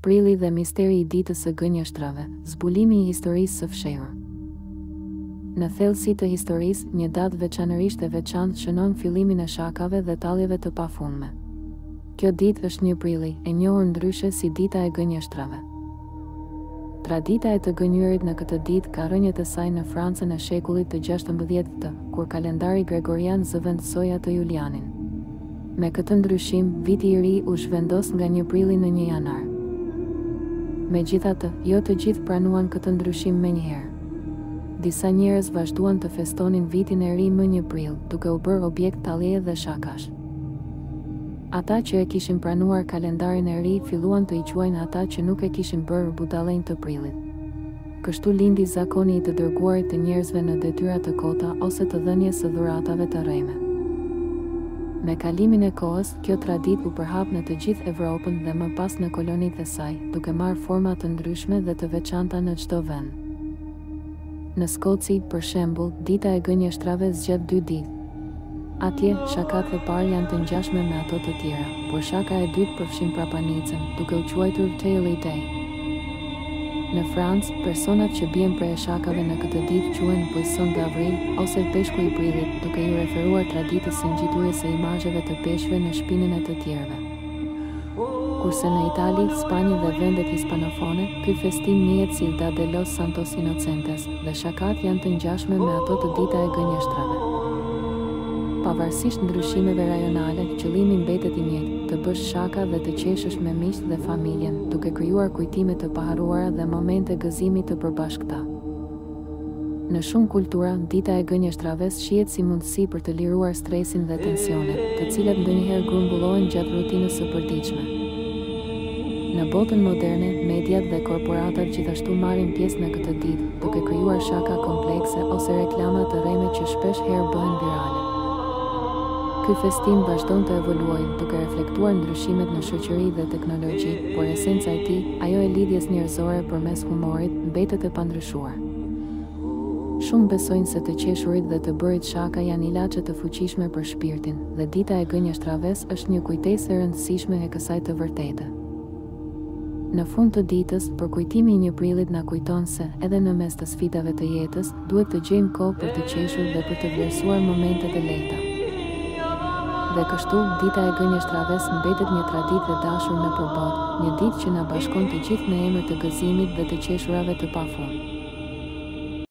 Prilli dhe misteri i ditës së gënjeshtrave, zbulimi i historisë së fshehur. Në thellësi të historisë, një datë veçanërisht e veçantë shënon fillimin e shakave dhe talljeve të pafundme. Kjo ditë është 1 prilli, e njohur ndryshe si dita e gënjeshtrave. Tradita e të gënjërit në këtë ditë ka rrënjët e saj në Francën e shekullit të 16 kur kalendari gregorian zëvendësoi atë julianin. Me këtë ndryshim, viti i ri u zhvendos nga 1 prilli në 1 janar. Megjithatë, jo të gjithë pranuan këtë ndryshim menjëherë. Disa njerëz vazhduan të festonin vitin e ri më 1 prill, duke u bërë objekt talljeje dhe shakash. Ata që e kishin pranuar kalendarin e ri filluan të i quajnë ata që nuk e kishin bërë budallënj të prillit. Kështu lindi zakoni i të dërguarit të njerëzve në detyra të kota ose të dhënies së dhuratave të rreme. Me kalimin e kohës, kjo traditë u përhap në të gjithë Evropën dhe më pas në kolonitë e saj, duke marrë forma të ndryshme dhe të veçanta në çdo vend. Në Skoci, për shembull, dita e gënjeshtrave zgjedh 2 ditë. Atje, shakat e parë janë të ngjashme me ato të tjera, por shaka e dytë përfshin prapanicën, duke u quajtur Taily Day. Në Francë, personat që bien prej shakave në këtë ditë quhen Poisson d'Avril ose peshku i prillit, duke i referuar traditës së ngjitues së imazheve të peshqve në shpinën e të tjerëve. Kurse në Itali, Spanjë dhe vendet hispanofone, ky festim njihet si Dia de los Santos Inocentes dhe shakat janë të ngjashme me ato të dita e gënjeshtrave. Pavarësisht ndryshimeve rajonale, qëllimi mbetet i njëjtë, të bësh shaka dhe të qeshësh me miqtë dhe familjen, duke krijuar kujtime të paharruara dhe momente gëzimi të përbashkëta. Në shumë kultura, dita e gënjeshtrave shihet si mundësi për të liruar stresin dhe tensionet, të cilat ndonjëherë grumbullohen gjatë rutinës së përditshme. Në botën moderne, mediat dhe korporatat gjithashtu marrin pjesë në këtë ditë, duke krijuar shaka komplekse ose reklama të rreme që shpesh herë bëhen virale. Ky festim vazhdon të evoluojë, duke reflektuar ndryshimet në shoqëri dhe teknologji, por esenca e tij, ajo e lidhjes njerëzore përmes humorit, mbetet e pandryshuar. Shumë besojnë se të qeshurit dhe të bërit shaka janë ilaçe të fuqishme për shpirtin, dhe dita e gënjeshtrave është një kujtesë e rëndësishme e kësaj të vërtetë. Në fund të ditës, përkujtimi i 1 prillit na kujton se, edhe në mes të sfidave të jetës, duhet të gjejmë kohë për të qeshur dhe për të vlerësuar momentet e lehta. Dhe kështu, dita e gënjeshtrave mbetet një traditë e dashur në përballë, një ditë që na bashkon të gjithë në emër të gëzimit dhe të qeshurave të pafund.